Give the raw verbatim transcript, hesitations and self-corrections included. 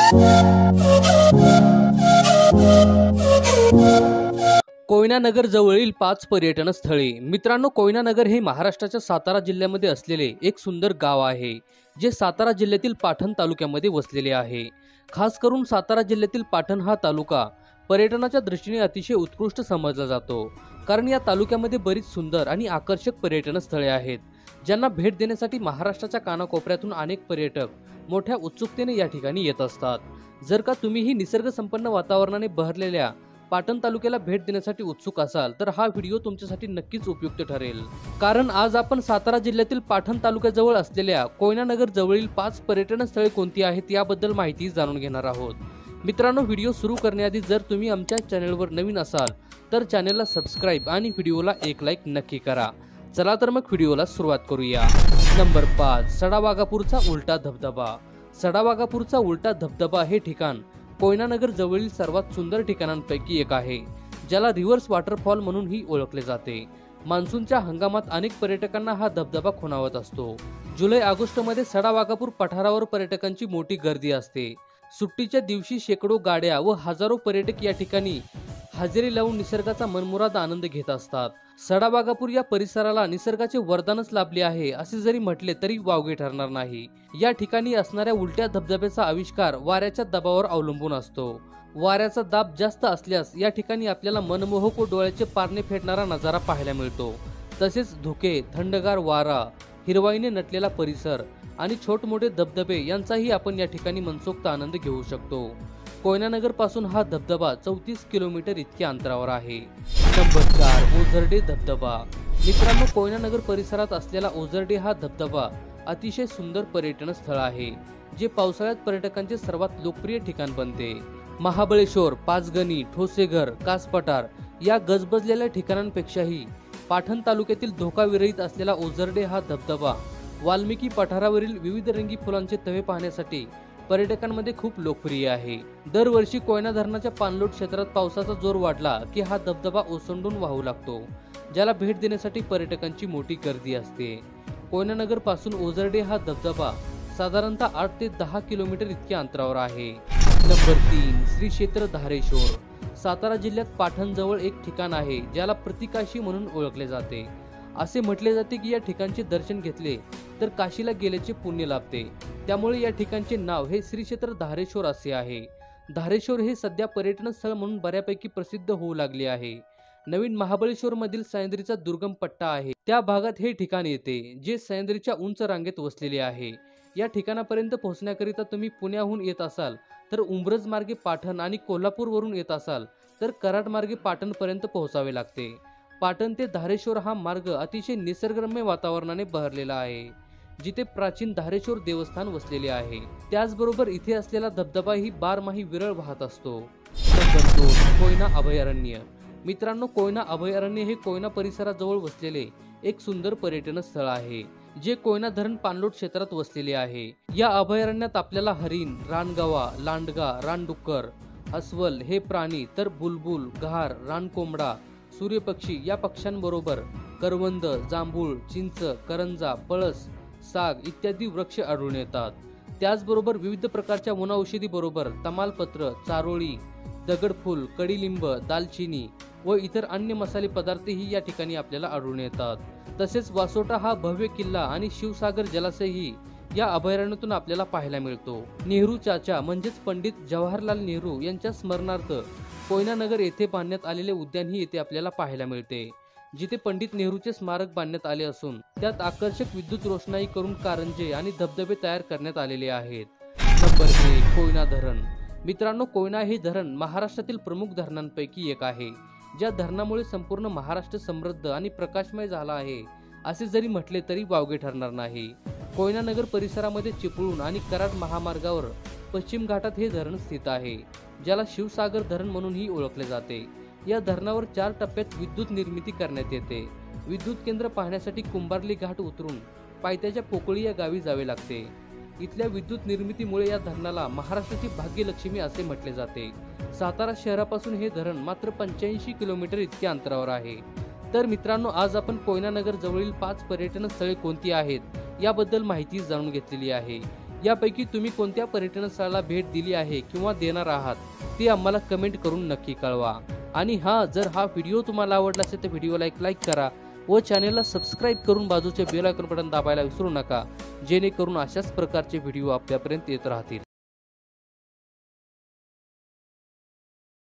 कोयना नगर जवळील पाच पर्यटन स्थळे। मित्रांनो, कोयना नगर हे महाराष्ट्राच्या सातारा जिल्ह्यामध्ये असलेले एक सुंदर गाव आहे, जे सातारा जिल्ह्यातील पाटण तालुक्यामध्ये वसलेले आहे। खास करून सातारा जिल्ह्यातील पाटण हा तालुका पर्यटनाच्या दृष्टीने अतिशय उत्कृष्ट समजला जातो, कारण या तालुक्यामध्ये बरीच सुंदर आणि आकर्षक पर्यटन स्थळे आहेत, ज्यांना भेट देण्यासाठी महाराष्ट्राच्या कानाकोपऱ्यातून अनेक पर्यटक मोठ्या उत्सुकतेने या ठिकाणी येत असतात। जर का तुम्हीही निसर्ग संपन्न वातावरणाने बहरलेल्या पाटण तालुक्याला भेट देण्यासाठी उत्सुक असाल तर हा व्हिडिओ तुमच्यासाठी नक्कीच उपयुक्त ठरेल, कारण आज आपण सातारा जिल्ह्यातील पाटण तालुक्याजवळ असलेल्या कोयना नगर जवळील पाच पर्यटन स्थळे कोणती आहेत याबद्दल माहिती जाणून घेणार आहोत। मित्रांनो, व्हिडिओ सुरू करण्याआधी जर तुम्ही आमच्या चॅनलवर नवीन असाल तर चॅनलला सबस्क्राइब आणि व्हिडिओला एक लाईक नक्की करा। चला तर मग व्हिडिओला सुरुवात करूया। नंबर पाच, सडावाघापूरचा उलटा धबधबा। सडावाघापूरचा उलटा धबधबा हे ठिकाण कोयना नगर जवळील सर्वात सुंदर ठिकाणांपैकी एक आहे, ज्याला रिव्हर्स वॉटरफॉल म्हणूनही ओळखले जाते। मान्सूनच्या हंगामात अनेक पर्यटकांना हा धबधबा खुणावत असतो। जुलै ऑगस्ट मध्ये सडावाघापूर पठारावर पर्यटकांची मोठी गर्दी असते। सुट्टीच्या दिवशी शेकडो गाड्या व हजारो पर्यटक या ठिकाणी हजेरी लावून निसर्गाचा मनमुराद आनंद घेत असतात। सडावाघापूर या परिसराला निसर्गाचे वरदानच लाभले आहे असे जरी म्हटले तरी वावगे ठरणार नाही। या ठिकाणी असणाऱ्या उलट्या धबधब्याचा आविष्कार वाऱ्याच्या दाबावर अवलंबून असतो। वाऱ्याचा दाब जास्त असल्यास या ठिकाणी आपल्याला मनमोहक व डोळ्याचे पारणे फेडणारा नजारा पाहायला मिळतो। तसेच धुके, थंडगार वारा, हिरवाईने नटलेला परिसर आणि छोटमोठे धबधबे यांचाही आपण या ठिकाणी मनसोक्त आनंद घेऊ शकतो। कोयना नगर पासून हा धबधबा चौतीस किलोमीटर इतक्या अंतरावर आहे। नंबर चार, ओझरडे धबधबा। मित्रांनो, कोयना नगर परिसरात असलेला ओझरडे हा धबधबा अतिशय सुंदर पर्यटन स्थळ आहे, जे पावसाळ्यात पर्यटकांचे सर्वात लोकप्रिय ठिकाण बनते। महाबळेश्वर, पाचगणी, ठोसेघर, कासपठार या गजबजलेल्या ठिकाणांपेक्षाही पाटण तालुक्यातील धोकाविरहित असलेला ओझरडे हा धबधबा वाल्मिकी पठारावरील विविध रंगी फुलांचे तवे पाहण्यासाठी पर्यटकांमध्ये खूप लोकप्रिय आहे। दरवर्षी कोयना धरणाच्या पाणलोट क्षेत्रात पावसाचा जोर वाढला की हा धबधबा ओसंडून वाहू लागतो, ज्याला भेट देण्यासाठी पर्यटकांची मोठी गर्दी असते। कोयना नगर पासून ओझरडे हा धबधबा साधारणतः आठ ते दहा किलोमीटर इतक्या अंतरावर आहे। नंबर तीन, श्री क्षेत्र धारेश्वर। सातारा जिल्ह्यात पाटण जवळ एक ठिकाण आहे, ज्याला प्रतिकाशी म्हणून ओळखले जाते। असे म्हटले जाते की या ठिकाणचे दर्शन घेतले तर काशीला गेल्याचे पुण्य लाभते, त्यामुळे या ठिकाणचे नाव हे श्री क्षेत्र धारेश्वर असे आहे। धारेश्वर हे सध्या पर्यटन स्थळ म्हणून बऱ्यापैकी प्रसिद्ध होऊ लागले आहे। नवीन महाबळेश्वर मधील सह्याद्रीचा दुर्गम पट्टा आहे, त्या भागात हे ठिकाण येते, जे सह्याद्रीच्या उंच रांगेत वसलेले आहे। या ठिकाणापर्यंत पोहोचण्याकरिता तुम्ही पुण्याहून येत असाल तर उंब्रज मार्गे पाटण आणि कोल्हापूर वरून येत असाल तर कराड मार्गे पाटण पर्यंत पोहोचावे लागते। पाटण ते धारेश्वर हा मार्ग अतिशय निसर्गरम्य वातावरणाने बहरलेला आहे, जिथे प्राचीन धारेश्वर देवस्थान वसलेले आहे। त्याचबरोबर इथे असलेला धबधबा ही बारमाही विरळ वाहत असतो। नंबर दोन, कोयना अभयारण्य। मित्रांनो, कोयना अभयारण्य हे कोयना परिसराजवळ वसलेले एक सुंदर पर्यटन स्थळ आहे, जे कोयना धरण पाणलोट क्षेत्रात वसलेले आहे। या अभयारण्यात आपल्याला हरिण, रानगवा, लांडगा, रानडुक्कर, अस्वल हे प्राणी तर बुलबुल, घार, रानकोंबडा, सूर्यपक्षी या पक्ष्यांबरोबर करवंद, जांभूळ, चिंच, करंजा, पळस, साग इत्यादी वृक्ष आढळून येतात। त्याचबरोबर विविध प्रकारच्या वनौषधी बरोबर तमालपत्र, चारोळी, दगडफूल, कडीलिंब, दालचिनी व इतर अन्य मसाले पदार्थही या ठिकाणी आपल्याला आढळून येतात। तसेच वासोटा हा भव्य किल्ला आणि शिवसागर जलाशयही या अभयारण्यातून आपल्याला पाहायला मिळतो। नेहरू चाचा म्हणजेच पंडित जवाहरलाल नेहरू यांच्या स्मरणार्थ कोयना नगर येथे बांधण्यात आलेले उद्यानही येथे आपल्याला पाहायला मिळते, जिथे पंडित नेहरूचे स्मारक बांधण्यात आले असून त्यात आकर्षक विद्युत रोषणाई करून कारंजे आणि धबधबे तयार करण्यात आलेले आहेत। नंबर एक, कोयना धरण। मित्रांनो, कोयना हे धरण महाराष्ट्रातील प्रमुख धरणांपैकी एक आहे, ज्या धरणामुळे संपूर्ण महाराष्ट्र समृद्ध आणि प्रकाशमय झाला आहे असे जरी म्हटले तरी वावगे ठरणार नाही। कोयना नगर परिसरामध्ये चिपळूण आणि कराड महामार्गावर पश्चिम घाटात हे धरण स्थित आहे, ज्याला शिवसागर धरण म्हणूनही ओळखले जाते। या धरणावर चार टप्प्यात विद्युत निर्मिती करण्यात येते। विद्युत केंद्र पाहण्यासाठी कुंभारली घाट उतरून पायथ्याच्या पोकळी या गावी जावे लागते। इथल्या विद्युत निर्मितीमुळे या धरणाला महाराष्ट्राची भाग्यलक्ष्मी असे म्हटले जाते। सातारा शहरापासून हे धरण मात्र पंच्याऐंशी किलोमीटर इतक्या अंतरावर आहे। तर मित्रांनो, आज आपण कोयना नगर जवळील पाच पर्यटन स्थळे कोणती आहेत याबद्दल माहिती जाणून घेतलेली आहे। यापैकी तुम्ही कोणत्या पर्यटन स्थळाला भेट दिली आहे किंवा देणार आहात ते आम्हाला कमेंट करून नक्की कळवा। आणि हा जर हा व्हिडिओ तुम्हाला आवडला असेल तर व्हिडिओला एक लाईक करा व चॅनलला सबस्क्राईब करून बाजूचे बेल आयकॉन बटन दाबायला विसरू नका, जेणेकरून अशाच प्रकारचे व्हिडिओ आपल्यापर्यंत येत राहतील।